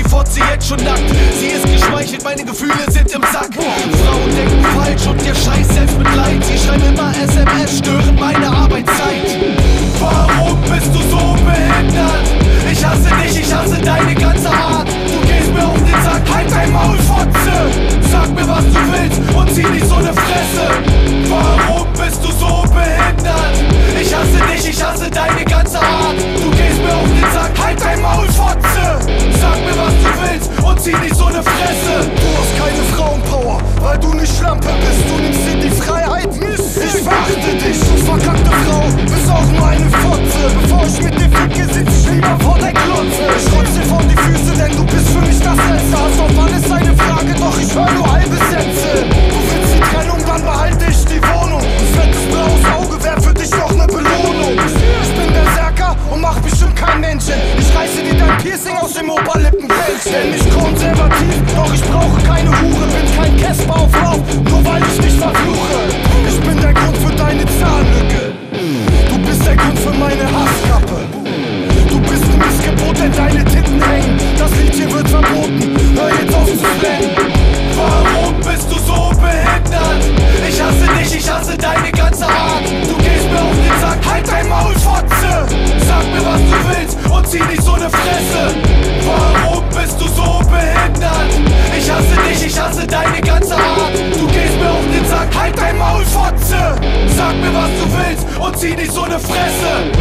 Fotze jetzt schon nackt. Sie ist geschmeichelt, meine Gefühle sind im Sack. Frauen denken falsch und ihr Scheiß Selbstmitleid. Sie schreiben immer SMS, stören meine Arbeitszeit. Warum bist du so behindert? Ich hasse dich, ich hasse deine ganze Art. Du gehst mir auf den Sack, halt dein Maul, Fotze. Sag mir, was du willst und zieh nicht so ne Fresse. Warum bist du so behindert? Ich hasse dich, ich hasse deine ganze Art. Du gehst mir auf den Sack, halt dein Maul, Fotze. Sag mir, was du willst und zieh nicht so ne Fresse. Du hast keine Frauenpower, weil du nicht Schlampe bist. Du nimmst dir die Freiheit, ich verachte dich. Du verkackte Frau, bist auch nur eine Fotze. Bevor ich mit dir ficke, sitz ich lieber vor der Klotze. Ich rotz dir vor die Füße, denn du bist für mich das Letzte. Hast auf alles eine Frage, doch ich hör nur halbe Sätze. Du willst die Trennung, dann behalte ich die Wohnung. Ein fettes blaues Auge wär für dich noch ne Belohnung. Ich bin Berserker und mach bestimmt kein Männchen. Ich reiße dir dein Piercing aus dem Oberlippenbändchen. Nenn mich konservativ, doch ich brauche keine Hure. Bin kein Casper auf Lauf, nur weil ich dich verfluche. Ich bin der Grund für deine Zahnlücke. Du bist der Grund für meine Hasskappe. Du bist ein Missgebot, denn deine Titten hängen. Das Lied hier wird verboten, hör jetzt auf zu flennen. Warum bist du so behindert? Ich hasse dich, ich hasse deine ganze Art. Du gehst mir auf den Sack, halt dein Maul, Fotze. Sag mir, was du willst und zieh nicht so ne Fresse. Warum bist du so behindert? Ich hasse dich, ich hasse deine ganze Art. Du gehst mir auf den Sack, halt dein Maul, Fotze. Sag mir, was du willst und zieh nicht so ne Fresse.